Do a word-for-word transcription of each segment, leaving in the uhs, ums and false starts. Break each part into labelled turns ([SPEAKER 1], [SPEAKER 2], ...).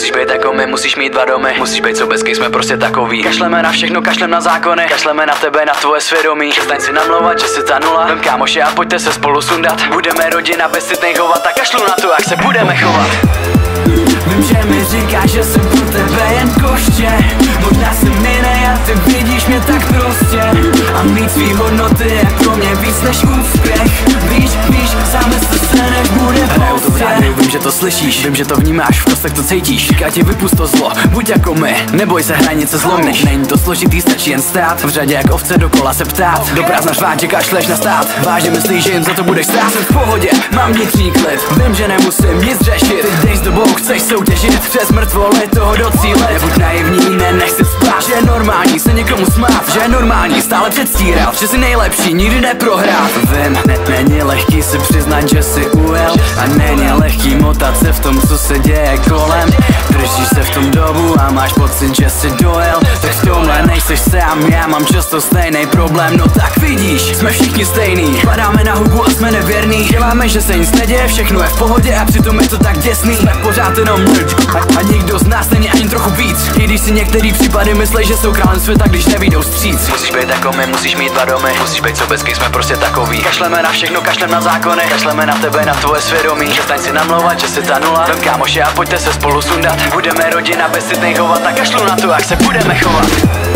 [SPEAKER 1] Musíš být jako my, musíš mít dva domy. Musíš být sobeský, jsme prostě takový. Kašleme na všechno, kašlem na zákony. Kašleme na tebe, na tvoje svědomí. Přestaň si namlouvat, že jsi ta nula. Vem kámoše a pojďte se spolu sundat. Budeme rodina bez citnej hovat a kašlu na to, jak se budeme chovat. Vím, že mi říkáš, že jsem pro tebe jen koště. Možná se mine a ty vidíš mě tak prostě. A mít svý hodnoty je pro mě víc než úspěch. Víš, víš, zamysl se, než bude pozdě. Vím, že to slyšíš, vím, že to vnímáš, v kostech to cítíš. Říká ti vypust to zlo, buď jako my, neboj se hranice zlomíš. Není to složitý, stačí jen stát v řadě jak ovce dokola se ptát. Do prázdna řvát, že kašleš na stát. Vážně myslíš, že jim za to budeš stát? Jsem v pohodě, mám vnitřní klid. Vím, že nemusím nic řešit. Ty dej s dobou, chceš soutěžit přes mrtvoly toho docílit. Nebuď naivní, ne, nech si spát. Že je normální se někomu smát. Že je normální stále předstírat, že jsi nejlepší, nikdy neprohrát. Vím, ne, není lehký si přiznat, že jsi ujel. A není lehký motat se v tom, co se děje kolem. Držíš se v tom dobu a máš pocit, že jsi dojel. Tak v tomhle nejseš sám, já mám často stejný problém. No tak vidíš, jsme všichni stejný. Padáme na hubu a jsme nevěrný. Děláme, že se nic neděje, všechno je v pohodě a přitom je to tak děsný. Jsme pořád jenom mrč a, a nikdo z nás není ani trochu víc. I když si některý případy myslej, že jsou králem světa, když nevídou vstříc. Musíš být jako my, musíš mít dva domy. Musíš být sobeský, jsme prostě takový. Kašleme na všechno, kašlem na zákony. Kašleme na tebe, na tvoje svědomí. Přestaň si namlouvat, že jsi ta nula. Vem kámoše a pojďte se spolu sundat. Budeme rodina bez citnej hovat a kašlu na to, jak se budeme chovat.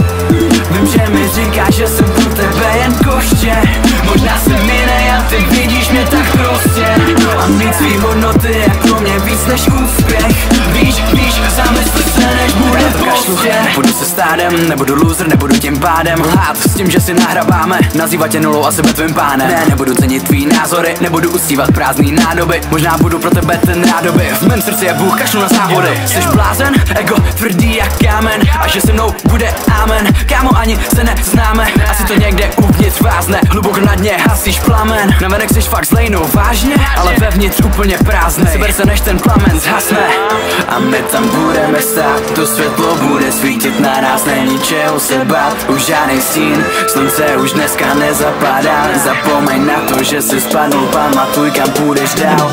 [SPEAKER 1] Vím, že mi říkáš, že jsem pro tebe jen koště. Možná se mine a ty vidíš mě tak prostě. A mít svý hodnoty je pro mě víc než úspěch. Víš, víš, zamysli se, než bude pozdě. Nebudu se stádem, nebudu loser, nebudu tím pádem lhát s tím, že si nahrabáme. Nazývat tě nulou a sebe tvým pánem. Ne, nebudu cenit tvý názory, nebudu usívat prázdný nádoby. Možná budu pro tebe ten rádoby. V mém srdci je Bůh, kašlu na závody. Jsi blázen, ego tvrdý jak kámen. A že se mnou bude amen. Kámo, ani se neznáme. Asi to někde uvnitř vázne. Hluboko na dně hasíš plamen. Navenek jsi fakt zlej, no vážně, ale vevnitř úplně prázdnej. Seber se, než ten plamen zhasne. A my tam budeme stát, to světlo bude svítit na nás, není čeho se bát. Už žádnej stín, slunce už dneska nezapadá. Zapomeň na to, že jsi spadnul, pamatuj, kam půjdeš dál.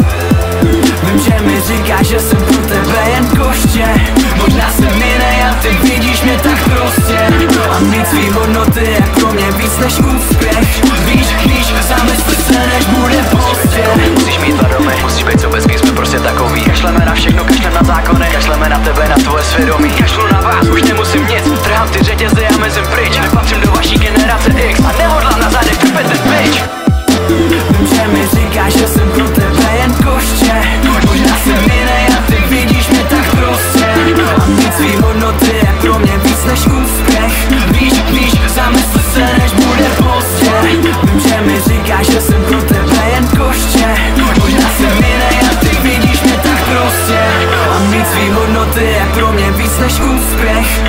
[SPEAKER 1] Vím, že mi říkáš, že jsem pro tebe jen koště. Možná se mine a ty vidíš mě tak prostě. A mít svý hodnoty je pro mě víc než úspěch. Víš, víš, zamysli se, než bude pozdě. Musíš mít dva domy, musíš být sobeský, jsme prostě takový. Kašleme na všechno, kašlem na zákony. Kašleme na tebe, na tvoje svědomí. Kašlu na vás, už nemusím nic. Trhám ty řetězy a mezím pryč. Nepatřím do vaší generace X a nehodlám na zádech kupit ten bitch. Vím, že mi říkáš, že jsem pro tebe jen koště. Možná se mine a ty vidíš mě tak prostě. A mít svý hodnoty je pro mě víc než úspěch. Víš, víš, zamysli se, než bude pozdě. Vím, že mi říkáš, že jsem pro tebe jen koště. Možná se mine a ty vidíš mě tak prostě. A mít svý hodnoty je pro mě víc než úspěch.